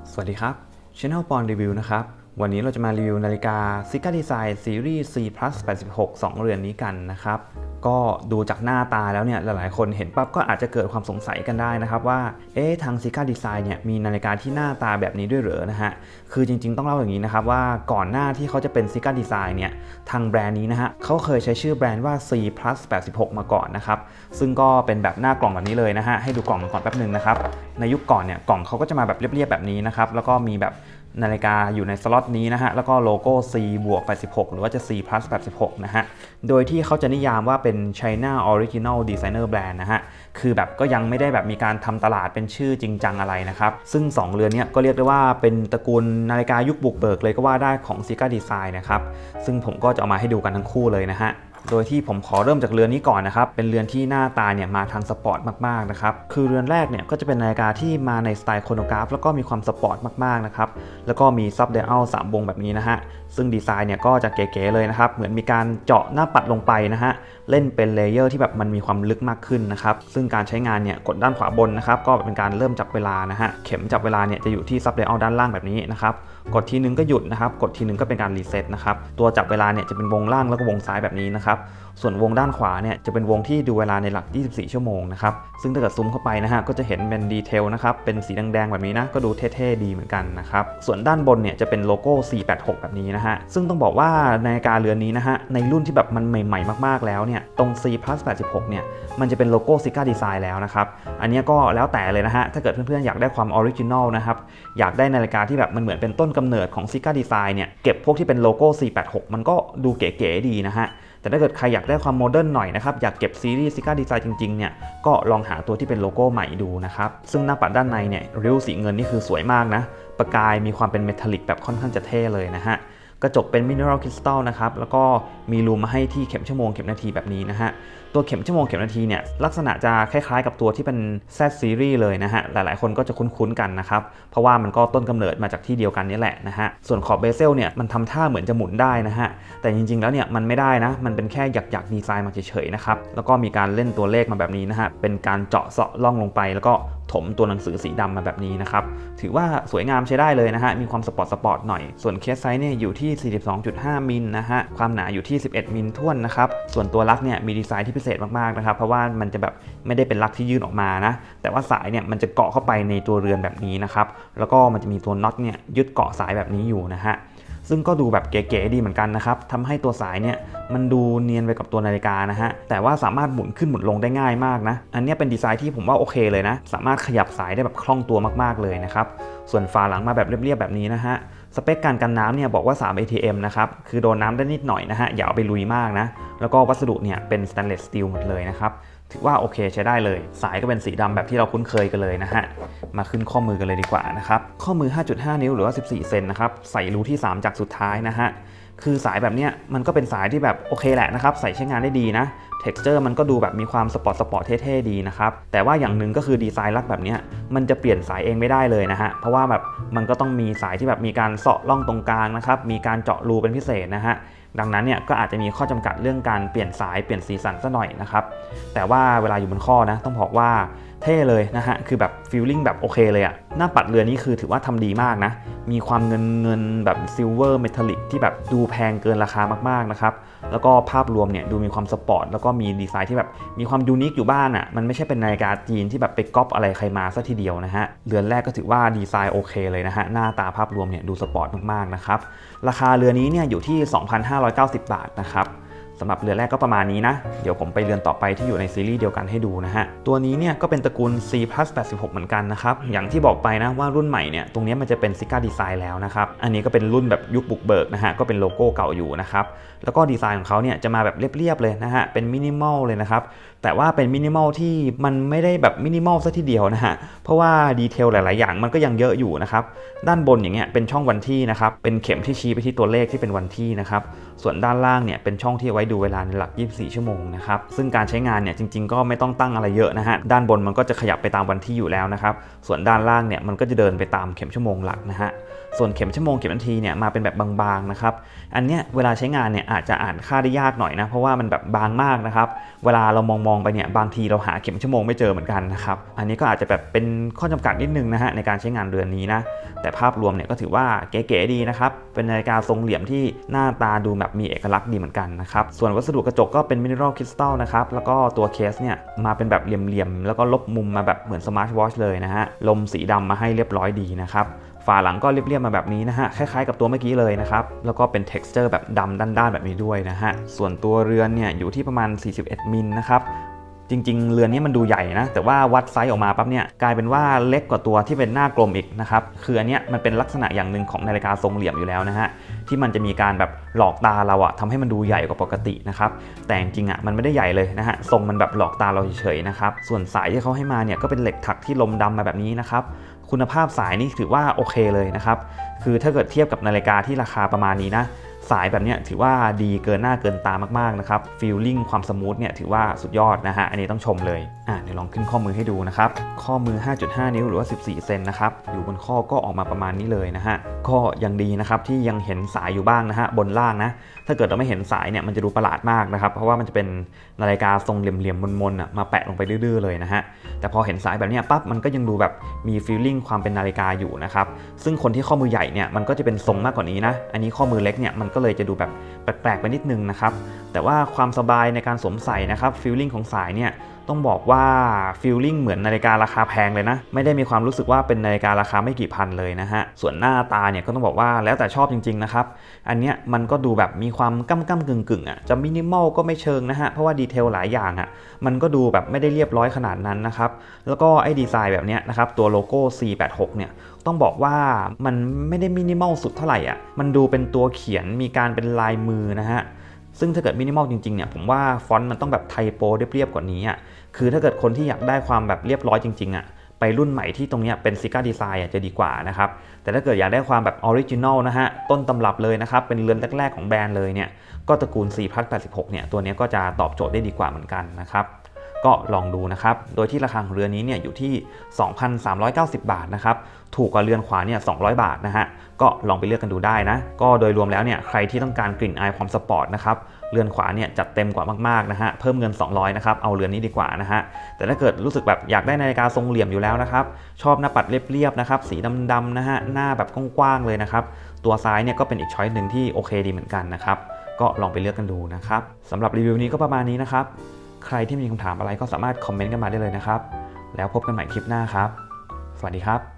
สวัสดีครับ Channel ปอนรีวิวนะครับวันนี้เราจะมารีวิวนาฬิกา Sika Design Series C Plus 86 2 เรือนนี้กันนะครับก็ดูจากหน้าตาแล้วเนี่ยหลายๆคนเห็นปั๊บก็อาจจะเกิดความสงสัยกันได้นะครับว่าทาง Sika Design เนี่ยมีนาฬิกาที่หน้าตาแบบนี้ด้วยเหรอนะฮะคือจริงๆต้องเล่าอย่างนี้นะครับว่าก่อนหน้าที่เขาจะเป็น Sika Design เนี่ยทางแบรนด์นี้นะฮะเขาเคยใช้ชื่อแบรนด์ว่า C Plus 86 มาก่อนนะครับซึ่งก็เป็นแบบหน้ากล่องแบบนี้เลยนะฮะให้ดูกล่องก่อนแป๊บนึงนะครับในยุคก่อนเนี่ยกล่องเขาก็จะมาแบบเรียบๆแบบนี้นะครับแล้วก็มีแบบนาฬิกาอยู่ในสล็อตนี้นะฮะแล้วก็โลโก้ C บวก 86 หรือว่าจะ C Plus 86 นะฮะโดยที่เขาจะนิยามว่าเป็น China Original Designer Brand นะฮะคือแบบก็ยังไม่ได้แบบมีการทำตลาดเป็นชื่อจริงจังอะไรนะครับซึ่ง2เรือนนี้ก็เรียกได้ว่าเป็นตระกูลนาฬิกายุคบุกเบิกเลยก็ว่าได้ของ Sika Design นะครับซึ่งผมก็จะเอามาให้ดูกันทั้งคู่เลยนะฮะโดยที่ผมขอเริ่มจากเรือนนี้ก่อนนะครับเป็นเรือนที่หน้าตาเนี่ยมาทางสปอร์ตมากๆนะครับคือเรือนแรกเนี่ยก็จะเป็นนาฬิกาที่มาในสไตล์โครโนกราฟแล้วก็มีความสปอร์ตมากๆนะครับแล้วก็มีซับไดอัล3 วงแบบนี้นะฮะซึ่งดีไซน์เนี่ยก็จะเก๋ๆเลยนะครับเหมือนมีการเจาะหน้าปัดลงไปนะฮะเล่นเป็นเลเยอร์ที่แบบมันมีความลึกมากขึ้นนะครับซึ่งการใช้งานเนี่ยกดด้านขวาบนนะครับก็เป็นการเริ่มจับเวลานะฮะเข็มจับเวลาเนี่ยจะอยู่ที่ซับไดอัลด้านล่างแบบนี้นะครับกดทีนึงก็หยุดนะครับกดทีนึงก็เป็นการรีเซ็ตนะครับตัวจับเวลาเนี่ยจะเป็นวงล่างแล้วก็วงซ้ายแบบนี้นะครับส่วนวงด้านขวาเนี่ยจะเป็นวงที่ดูเวลาในหลัก24 ชั่วโมงนะครับซึ่งถ้าเกิดซูมเข้าไปนะฮะก็จะเห็นเป็นดีเทลนะครับเป็นสีแดงๆแบบนี้นะก็ดูเท่ๆดีเหมือนกันนะครับส่วนด้านบนเนี่ยจะเป็นโลโก้ 486 แบบนี้นะฮะซึ่งต้องบอกว่านาฬิกาเรือนนี้นะฮะในรุ่นที่แบบมันใหม่ๆมากๆแล้วเนี่ยตรง C Plus 86 เนี่ยมันจะเป็นโลโก้ Sika Design แล้วนะครับอันนี้ก็แล้วแต่เลยนะฮะถ้าเกิดเพื่อนๆอยากได้ความออริจินอลนะครับอยากได้นาฬิกาที่แบบมันเหมือนเป็นต้นกำเนิดของ Sika Design เนี่ยเก็บพวกที่เป็นโลโก้ 486 มันก็ดูเก๋ๆดีนะฮะแต่ถ้าเกิดใครอยากได้ความโมเดิร์นหน่อยนะครับอยากเก็บซีรีส์ Sika Design จริงๆเนี่ยก็ลองหาตัวที่เป็นโลโก้ใหม่ดูนะครับซึ่งหน้าปัดด้านในเนี่ยริ้วสีเงินนี่คือสวยมากนะประกายมีความเป็นเมทัลลิกแบบค่อนข้างจะเท่เลยนะฮะกระจกเป็นมิเนอรัลคริสตัลนะครับแล้วก็มีรูมาให้ที่เข็มชั่วโมงเข็มนาทีแบบนี้นะฮะตัวเข็มชั่วโมงเข็มนาทีเนี่ยลักษณะจะคล้ายๆกับตัวที่เป็น Z Series เลยนะฮะหลายๆคนก็จะคุ้นๆกันนะครับเพราะว่ามันก็ต้นกำเนิดมาจากที่เดียวกันนี่แหละนะฮะส่วนขอบเบเซลเนี่ยมันทำท่าเหมือนจะหมุนได้นะฮะแต่จริงๆแล้วเนี่ยมันไม่ได้นะมันเป็นแค่หยักๆดีไซน์มาเฉยๆนะครับแล้วก็มีการเล่นตัวเลขมาแบบนี้นะฮะเป็นการเจาะเซาะล่องลงไปแล้วก็ถมตัวหนังสือสีดำมาแบบนี้นะครับถือว่าสวยงามใช้ได้เลยนะฮะมีความสปอร์ตหน่อยส่วนเคสไซส์เนี่ยอยู่ที่ 42.5 มิลนะฮะความหนาอยู่ที่ 11 มิลท้วนนะครับส่วนตัวลักเนี่ยมีดีไซน์ที่พิเศษมากๆนะครับเพราะว่ามันจะแบบไม่ได้เป็นลักที่ยื่นออกมานะแต่ว่าสายเนี่ยมันจะเกาะเข้าไปในตัวเรือนแบบนี้นะครับแล้วก็มันจะมีตัวน็อตเนี่ยยึดเกาะสายแบบนี้อยู่นะฮะซึ่งก็ดูแบบเก๋ๆดีเหมือนกันนะครับทำให้ตัวสายเนี่ยมันดูเนียนไปกับตัวนาฬิกานะฮะแต่ว่าสามารถหมุนขึ้นหมุนลงได้ง่ายมากนะอันนี้เป็นดีไซน์ที่ผมว่าโอเคเลยนะสามารถขยับสายได้แบบคล่องตัวมากๆเลยนะครับส่วนฝาหลังมาแบบเรียบๆแบบนี้นะฮะสเปคการกันน้ำเนี่ยบอกว่า3 ATM นะครับคือโดนน้ำได้นิดหน่อยนะฮะอย่าเอาไปลุยมากนะแล้วก็วัสดุเนี่ยเป็นสแตนเลสสตีลหมดเลยนะครับถือว่าโอเคใช้ได้เลยสายก็เป็นสีดำแบบที่เราคุ้นเคยกันเลยนะฮะมาขึ้นข้อมือกันเลยดีกว่านะครับข้อมือ 5.5 นิ้วหรือว่า14 เซนนะครับใส่รูที่ 3 จากสุดท้ายนะฮะคือสายแบบเนี้ยมันก็เป็นสายที่แบบโอเคแหละนะครับใส่ใช้งานได้ดีนะ texture มันก็ดูแบบมีความสปอร์ตเท่ๆดีนะครับแต่ว่าอย่างหนึ่งก็คือดีไซน์ลักแบบนี้มันจะเปลี่ยนสายเองไม่ได้เลยนะฮะเพราะว่าแบบมันก็ต้องมีสายที่แบบมีการเสาะล่องตรงกลางนะครับมีการเจาะรูเป็นพิเศษนะฮะดังนั้นเนี่ยก็อาจจะมีข้อจำกัดเรื่องการเปลี่ยนสายเปลี่ยนสีสันซะหน่อยนะครับแต่ว่าเวลาอยู่บนข้อนะต้องบอกว่าเท่เลยนะฮะคือแบบฟีลลิ่งแบบโอเคเลยอะหน้าปัดเรือนนี้คือถือว่าทำดีมากนะมีความเงินแบบซิลเวอร์เมทัลลิกที่แบบดูแพงเกินราคามากๆนะครับแล้วก็ภาพรวมเนี่ยดูมีความสปอร์ตแล้วก็มีดีไซน์ที่แบบมีความยูนิคอยู่บ้างอ่ะมันไม่ใช่เป็นนาฬิกาจีนที่แบบไปก๊อปอะไรใครมาซะทีเดียวนะฮะเรือนแรกก็ถือว่าดีไซน์โอเคเลยนะฮะหน้าตาภาพรวมเนี่ยดูสปอร์ตมากๆนะครับราคาเรือนนี้เนี่ยอยู่ที่ 2,590 บาทนะครับสำหรับเรือนแรกก็ประมาณนี้นะเดี๋ยวผมไปเรือนต่อไปที่อยู่ในซีรีส์เดียวกันให้ดูนะฮะตัวนี้เนี่ยก็เป็นตระกูล C Plus 86 เหมือนกันนะครับอย่างที่บอกไปนะว่ารุ่นใหม่เนี่ยตรงนี้มันจะเป็น Sika Design แล้วนะครับอันนี้ก็เป็นรุ่นแบบยุคบุกเบิกนะฮะก็เป็นโลโก้เก่าอยู่นะครับแล้วก็ดีไซน์ของเขาเนี่ยจะมาแบบเรียบๆเลยนะฮะเป็นมินิมอลเลยนะครับแต่ว่าเป็นมินิมอลที่มันไม่ได้แบบมินิมอลซะทีเดียวนะฮะเพราะว่าดีเทลหลายๆอย่างมันก็ยังเยอะอยู่นะครับด้านบนอย่างเงี้ยเป็นช่องวันที่นะครับเป็นเข็มที่ชี้ไปที่ตัวเลขที่เป็นวันที่นะครับส่วนด้านล่างเนี่ยเป็นช่องที่ไว้ดูเวลาในหลัก24 ชั่วโมงนะครับซึ่งการใช้งานเนี่ยจริงๆก็ไม่ต้องตั้งอะไรเยอะนะฮะด้านบนมันก็จะขยับไปตามวันที่อยู่แล้วนะครับส่วนด้านล่างเนี่ยมันก็จะเดินไปตามเข็มชั่วโมงหลักนะฮะส่วนเข็มชั่วโมงเข็มนาทีเนี่ยมาเป็นแบบบางๆนะครับอันเนี้ยเวลาใช้งานเนี่ยอาจจะอ่านค่าได้ยากหน่อยนะเพราะว่ามันแบบบางมากนะครับเวลาเรามมองไปเนี่ยบางทีเราหาเข็มชั่วโมงไม่เจอเหมือนกันนะครับอันนี้ก็อาจจะแบบเป็นข้อจำกัดนิดนึงนะฮะในการใช้งานเรือนนี้นะแต่ภาพรวมเนี่ยก็ถือว่าเก๋ๆดีนะครับเป็นนาฬิกาทรงเหลี่ยมที่หน้าตาดูแบบมีเอกลักษณ์ดีเหมือนกันนะครับส่วนวัสดุกระจกก็เป็นมิเนอรัลคริสตัลนะครับแล้วก็ตัวเคสเนี่ยมาเป็นแบบเหลี่ยมๆแล้วก็ลบมุมมาแบบเหมือนสมาร์ทวอชเลยนะฮะลมสีดำมาให้เรียบร้อยดีนะครับฝาหลังก็เรียบๆมาแบบนี้นะฮะคล้ายๆกับตัวเมื่อกี้เลยนะครับแล้วก็เป็น texture แบบดำด้านๆแบบนี้ด้วยนะฮะส่วนตัวเรือนเนี่ยอยู่ที่ประมาณ41มิลนะครับจริงๆเรือนนี้มันดูใหญ่นะแต่ว่าวัดไซส์ออกมาปั๊บเนี่ยกลายเป็นว่าเล็กกว่าตัวที่เป็นหน้ากลมอีกนะครับคืออันเนี้ยมันเป็นลักษณะอย่างหนึ่งของนาฬิกาทรงเหลี่ยมอยู่แล้วนะฮะที่มันจะมีการแบบหลอกตาเราอะทำให้มันดูใหญ่กว่าปกตินะครับแต่จริงๆอะมันไม่ได้ใหญ่เลยนะฮะทรงมันแบบหลอกตาเราเฉยๆนะครับส่วนสายที่เขาให้มาเนี่ยก็เป็นเหล็กถักที่ลมดำมาแบบนี้นะครับคุณภาพสายนี่ถือว่าโอเคเลยนะครับคือถ้าเกิดเทียบกับนาฬิกาที่ราคาประมาณนี้นะสายแบบนี้ถือว่าดีเกินหน้าเกินตามากๆนะครับฟีลลิ่งความสมูทเนี่ยถือว่าสุดยอดนะฮะอันนี้ต้องชมเลยเดี๋ยวลองขึ้นข้อมือให้ดูนะครับข้อมือ 5.5 นิ้วหรือว่า14เซนนะครับอยู่บนข้อก็ออกมาประมาณนี้เลยนะฮะก็ยังดีนะครับที่ยังเห็นสายอยู่บ้างนะฮะบนล่างนะถ้าเกิดเราไม่เห็นสายเนี่ยมันจะดูประหลาดมากนะครับเพราะว่ามันจะเป็นนาฬิกาทรงเหลี่ยมๆมนๆมาแปะลงไปดื้อๆเลยนะฮะแต่พอเห็นสายแบบนี้ปั๊บมันก็ยังดูแบบมีฟีลลิ่งความเป็นนาฬิกาอยู่นะครับซึ่งคนที่ข้อมือใหญ่เนี่ยมันก็จะเป็นทรงมากกว่านี้นะอันนี้ข้อมือเล็กเนี่ยมันก็เลยจะดูแบบแปลกๆไปนิดนึงนะครับแต่ว่าความสบายในการสวมใส่นะครับฟีลลิ่งของสายเนี่ยต้องบอกว่าฟีลลิ่งเหมือนนาฬิการาคาแพงเลยนะไม่ได้มีความรู้สึกว่าเป็นนาฬิการาคาไม่กี่พันเลยนะฮะส่วนหน้าตาเนี่ยก็ต้องบอกว่าแล้วแต่ชอบจริงๆนะครับอันเนี้ยมันก็ดูแบบมีความก้ำกึ่งจะมินิมอลก็ไม่เชิงนะฮะเพราะว่าดีเทลหลายอย่างมันก็ดูแบบไม่ได้เรียบร้อยขนาดนั้นนะครับแล้วก็ไอ้ดีไซน์แบบเนี้ยนะครับตัวโลโก้ C86 เนี่ยต้องบอกว่ามันไม่ได้มินิมอลสุดเท่าไหร่มันดูเป็นตัวเขียนมีการเป็นลายมือนะฮะซึ่งถ้าเกิดมินิมอลจริงๆเนี่ยผมว่าฟอนต์มันต้องแบบไทโปเรียบๆกว่านี้คือถ้าเกิดคนที่อยากได้ความแบบเรียบร้อยจริงๆไปรุ่นใหม่ที่ตรงนี้เป็นซิก้าดีไซน์จะดีกว่านะครับแต่ถ้าเกิดอยากได้ความแบบออริจินอลนะฮะต้นตำรับเลยนะครับเป็นเรือนแรกๆของแบรนด์เลยเนี่ยก็ตระกูล C+86 เนี่ยตัวนี้ก็จะตอบโจทย์ได้ดีกว่าเหมือนกันนะครับก็ลองดูนะครับโดยที่ราคาของเรือนนี้เนี่ยอยู่ที่ 2,390 บาทนะครับถูกกว่าเรือนขวาเนี่ย200 บาทนะฮะก็ลองไปเลือกกันดูได้นะก็โดยรวมแล้วเนี่ยใครที่ต้องการกลิ่นอายความสปอร์ตนะครับเรือนขวาเนี่ยจัดเต็มกว่ามากๆนะฮะเพิ่มเงิน200นะครับเอาเรือนนี้ดีกว่านะฮะแต่ถ้าเกิดรู้สึกแบบอยากได้นาฬิกาทรงเหลี่ยมอยู่แล้วนะครับชอบหน้าปัดเรียบๆนะครับสีดำๆนะฮะหน้าแบบกว้างๆเลยนะครับตัวซ้ายเนี่ยก็เป็นอีกช้อยส์หนึ่งที่โอเคดีเหมือนกันนะครับก็ลองไปเลือกกันดูนะครับสำหรับรีวิวนี้ก็ประมาณนี้นะครับใครที่มีคำถามอะไรก็สามารถคอมเมนต์กันมาได้เลยนะครับแล้วพบกันใหม่คลิปหน้าครับสวัสดีครับ